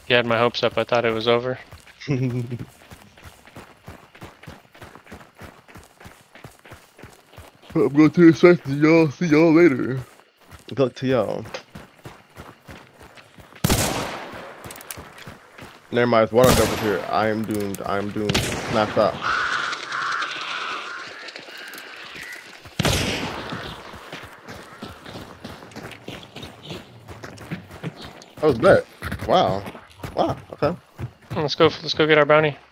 You had my hopes up. I thought it was over. I'm going to the section, y'all. See y'all later. Good luck to y'all. Never mind, it's water doubles here. I am doomed. I am doomed. Not stop. That was bad. Wow. Wow. Okay. Let's go get our bounty.